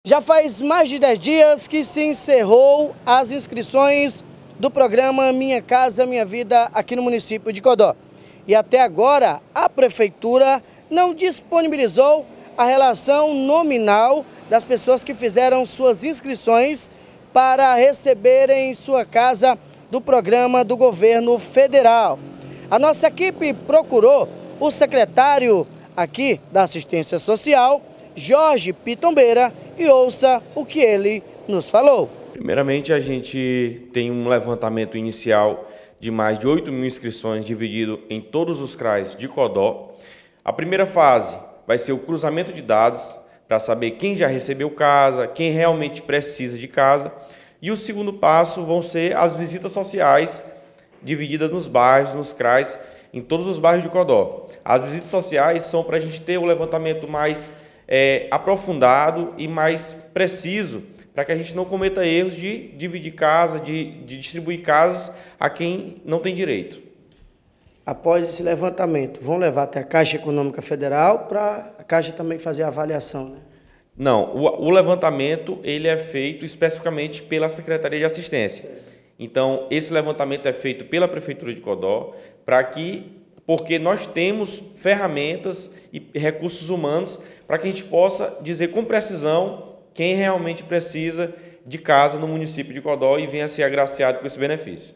Já faz mais de 10 dias que se encerrou as inscrições do programa Minha Casa Minha Vida aqui no município de Codó. E até agora a prefeitura não disponibilizou a relação nominal das pessoas que fizeram suas inscrições para receberem sua casa do programa do governo federal. A nossa equipe procurou o secretário aqui da Assistência Social, Jorge Pitombeira, e ouça o que ele nos falou. Primeiramente, a gente tem um levantamento inicial de mais de 8.000 inscrições dividido em todos os CRAs de Codó. A primeira fase vai ser o cruzamento de dados para saber quem já recebeu casa, quem realmente precisa de casa. E o segundo passo vão ser as visitas sociais divididas nos bairros, nos CRAs, em todos os bairros de Codó. As visitas sociais são para a gente ter o levantamento mais aprofundado e mais preciso, para que a gente não cometa erros de dividir casa, de distribuir casas a quem não tem direito. Após esse levantamento, vão levar até a Caixa Econômica Federal para a Caixa também fazer a avaliação, né? Não, o levantamento ele é feito especificamente pela Secretaria de Assistência. Então, esse levantamento é feito pela Prefeitura de Codó, porque nós temos ferramentas e recursos humanos para que a gente possa dizer com precisão quem realmente precisa de casa no município de Codó e venha a ser agraciado com esse benefício.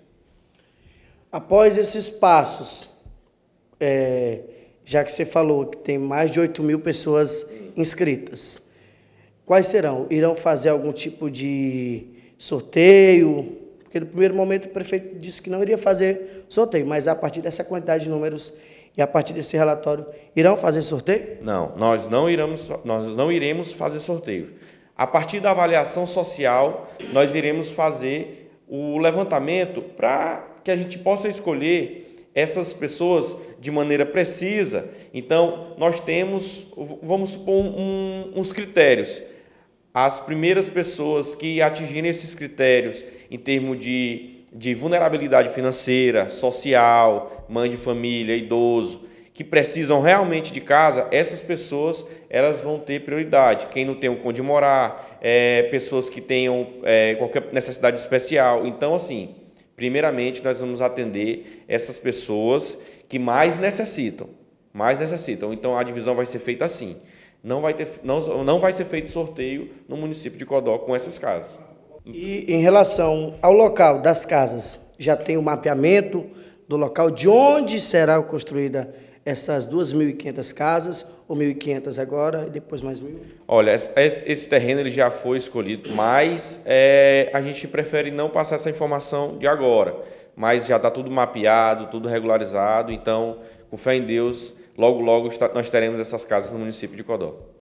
Após esses passos, já que você falou que tem mais de 8.000 pessoas inscritas, quais serão? Irão fazer algum tipo de sorteio? Porque no primeiro momento o prefeito disse que não iria fazer sorteio, mas a partir dessa quantidade de números e a partir desse relatório, irão fazer sorteio? Não, nós não iremos fazer sorteio. A partir da avaliação social, nós iremos fazer o levantamento para que a gente possa escolher essas pessoas de maneira precisa. Então, nós temos, vamos supor, uns critérios. As primeiras pessoas que atingirem esses critérios em termos de vulnerabilidade financeira, social, mãe de família, idoso, que precisam realmente de casa, essas pessoas elas vão ter prioridade. Quem não tem onde morar, pessoas que tenham qualquer necessidade especial. Então, assim, primeiramente, nós vamos atender essas pessoas que mais necessitam. Então, a divisão vai ser feita assim. Não vai ser feito sorteio no município de Codó com essas casas. E em relação ao local das casas, já tem o mapeamento do local de onde será construída essas 2.500 casas, ou 1.500 agora, e depois mais 1.000? Olha, esse terreno ele já foi escolhido, mas a gente prefere não passar essa informação de agora. Mas já está tudo mapeado, tudo regularizado, então, com fé em Deus, logo nós teremos essas casas no município de Codó.